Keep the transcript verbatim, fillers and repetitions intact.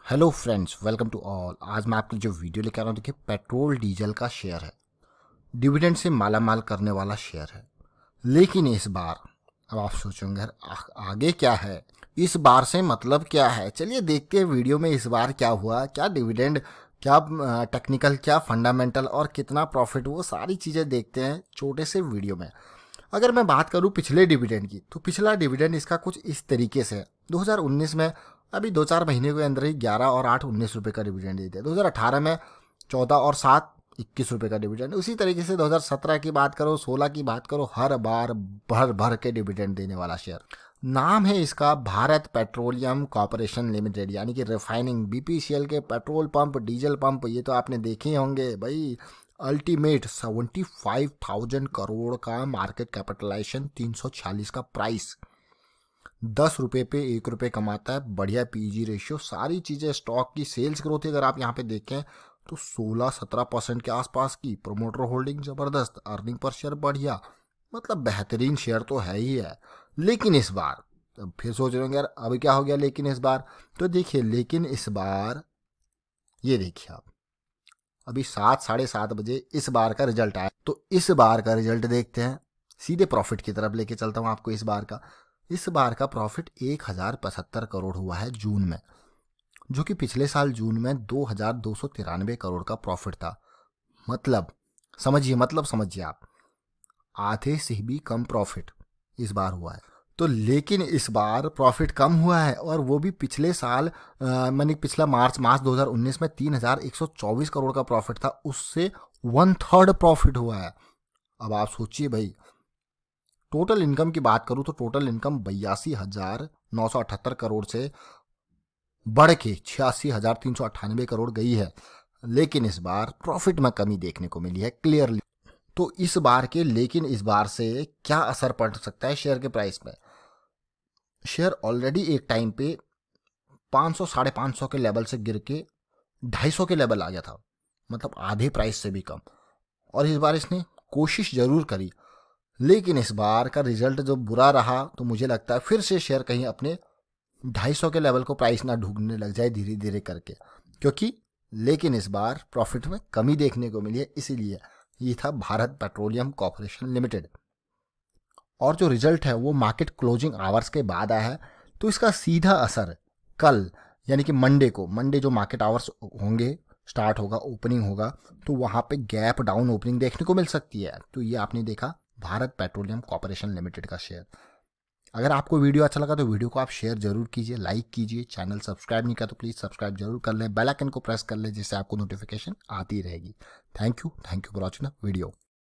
Hello friends, welcome to all. आज मैं आपके लिए जो वीडियो लेकर आ रहा हूँ, देखिए पेट्रोल डीजल का शेयर है, डिविडेंड से माला माल करने वाला शेयर है। लेकिन इस बार अब आप सोचेंगे यार आ, आगे क्या है, इस बार से मतलब क्या है। चलिए देखते हैं वीडियो में इस बार क्या हुआ, क्या डिविडेंड, क्या टेक्निकल, क्या फंडामेंटल और कितना प्रॉफिट, वो सारी चीज़ें देखते हैं छोटे से वीडियो में। अगर मैं बात करूं पिछले डिविडेंड की, तो पिछला डिविडेंड इसका कुछ इस तरीके से है। दो हज़ार उन्नीस में अभी दो चार महीने के अंदर ही ग्यारह और आठ उन्नीस रुपये का डिविडेंड देते हैं। दो हज़ार अठारह में चौदह और सात इक्कीस रुपये का डिविडेंड। उसी तरीके से दो हज़ार सत्रह की बात करो, सोलह की बात करो, हर बार भर भर के डिविडेंड देने वाला शेयर। नाम है इसका भारत पेट्रोलियम कॉर्पोरेशन लिमिटेड, यानी कि रिफाइनिंग, बीपीसीएल के पेट्रोल पंप, डीजल पंप, ये तो आपने देखे ही होंगे भाई। Ultimate seventy five thousand crore का मार्केट कैपिटलाइजेशन, तीन सौ छियालीस का प्राइस, दस रुपये पे एक रुपये कमाता है, बढ़िया पीजी रेशियो, सारी चीज़ें। स्टॉक की सेल्स ग्रोथ अगर आप यहाँ पे देखें तो सोलह सत्रह परसेंट के आसपास की। प्रोमोटर होल्डिंग ज़बरदस्त, अर्निंग पर शेयर बढ़िया, मतलब बेहतरीन शेयर तो है ही है। लेकिन इस बार अब फिर सोच रहे होंगे यार अभी क्या हो गया लेकिन इस बार, तो देखिए लेकिन इस बार ये देखिए आप, अभी सात साढ़े सात बजे इस बार का रिजल्ट आया। तो इस बार का रिजल्ट देखते हैं, सीधे प्रॉफिट की तरफ लेके चलता हूँ आपको। इस बार का इस बार का प्रॉफिट एक हज़ार पचहत्तर करोड़ हुआ है जून में, जो कि पिछले साल जून में दो हज़ार दो सौ तिरानवे करोड़ का प्रॉफिट था। मतलब समझिए, मतलब समझिए आप, आधे से भी कम प्रॉफिट इस बार हुआ है। तो लेकिन इस बार प्रॉफिट कम हुआ है, और वो भी पिछले साल मैंने पिछला मार्च मार्च दो हज़ार उन्नीस में तीन हज़ार एक सौ चौबीस करोड़ का प्रॉफिट था, उससे वन थर्ड प्रॉफिट हुआ है। अब आप सोचिए भाई, टोटल इनकम की बात करूं तो टोटल इनकम बयासी हजार नौ सौ अठहत्तर करोड़ से बढ़ के छियासी हजार तीन सौ अट्ठानवे करोड़ गई है। लेकिन इस बार प्रॉफिट में कमी देखने को मिली है क्लियरली। तो इस बार के लेकिन इस बार से क्या असर पड़ सकता है शेयर के प्राइस में। शेयर ऑलरेडी एक टाइम पे पाँच सौ साढ़े पाँच सौ के लेवल से गिर के ढाई सौ के लेवल आ गया था, मतलब आधे प्राइस से भी कम। और इस बार इसने कोशिश जरूर करी, लेकिन इस बार का रिजल्ट जो बुरा रहा, तो मुझे लगता है फिर से शेयर कहीं अपने ढाई सौ के लेवल को प्राइस ना ढूंढने लग जाए धीरे धीरे करके, क्योंकि लेकिन इस बार प्रॉफिट में कमी देखने को मिली है। इसीलिए ये था भारत पेट्रोलियम कॉर्पोरेशन लिमिटेड। और जो रिजल्ट है वो मार्केट क्लोजिंग आवर्स के बाद आया है, तो इसका सीधा असर कल यानी कि मंडे को, मंडे जो मार्केट आवर्स होंगे, स्टार्ट होगा, ओपनिंग होगा, तो वहां पे गैप डाउन ओपनिंग देखने को मिल सकती है। तो ये आपने देखा भारत पेट्रोलियम कॉर्पोरेशन लिमिटेड का शेयर। अगर आपको वीडियो अच्छा लगा तो वीडियो को आप शेयर जरूर कीजिए, लाइक कीजिए। चैनल सब्सक्राइब नहीं किया तो प्लीज़ सब्सक्राइब जरूर कर लें, बेल आइकन को प्रेस कर लें, जिससे आपको नोटिफिकेशन आती रहेगी। Thank you thank you for watching the video.